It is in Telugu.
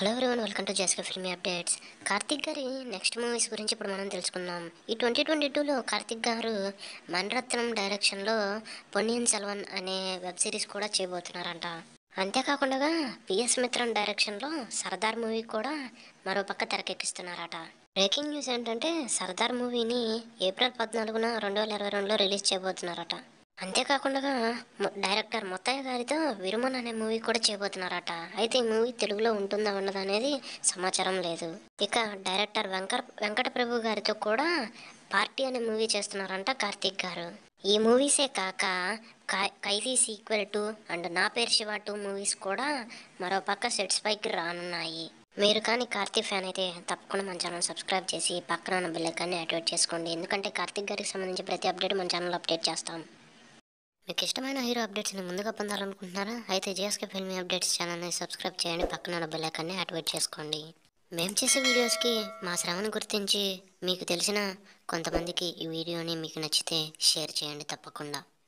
Hello everyone, welcome to JSK filmy updates. Karthik గారి నెక్స్ట్ మూవీస్ గురించి ఇప్పుడు మనం తెలుసుకుందాం. ఈ 2022లో కార్తిక్ గారు మణిరత్నం డైరెక్షన్లో పొన్నియిన్ సెల్వన్ అనే వెబ్ సిరీస్ కూడా చేయబోతున్నారంట. అంతేకాకుండా పిఎస్ మిత్రన్ డైరెక్షన్లో సర్దార్ మూవీ కూడా మరో పక్క తెరకెక్కిస్తున్నారట. బ్రేకింగ్ న్యూస్ ఏంటంటే సర్దార్ మూవీని ఏప్రిల్ 14న 2022లో రిలీజ్ చేయబోతున్నారట. అంతేకాకుండా డైరెక్టర్ ముత్తయ్య గారితో విరుమన్ అనే మూవీ కూడా చేయబోతున్నారట. అయితే ఈ మూవీ తెలుగులో ఉంటుందా ఉండదా అనేది సమాచారం లేదు. ఇక డైరెక్టర్ వెంకట ప్రభు గారితో కూడా పార్టీ అనే మూవీ చేస్తున్నారంట కార్తీక్ గారు. ఈ మూవీసే కాక ఖైదీ సీక్వెల్ 2 అండ్ నా పేరు శివ 2 మూవీస్ కూడా మరో పక్క సెట్స్ పైకి రానున్నాయి. మీరు కానీ కార్తీక్ ఫ్యాన్ అయితే తప్పకుండా మన ఛానల్ సబ్స్క్రైబ్ చేసి పక్కన ఉన్న బెల్ ఐకాన్ని యాక్టివేట్ చేసుకోండి. ఎందుకంటే కార్తీక్ గారికి సంబంధించి ప్రతి అప్డేట్ మన ఛానల్ అప్డేట్ చేస్తాం. మీకు ఇష్టమైన హీరో అప్డేట్స్ని ముందుగా పొందాలనుకుంటున్నారా? అయితే జేఎస్కే ఫిల్మీ అప్డేట్స్ ఛానల్ని సబ్స్క్రైబ్ చేయండి, పక్కన ఉన్న బెల్ ఐకాన్ని యాక్టివేట్ చేసుకోండి. మేము చేసే వీడియోస్కి మా శ్రమను గుర్తించి మీకు తెలిసిన కొంతమందికి ఈ వీడియోని మీకు నచ్చితే షేర్ చేయండి తప్పకుండా.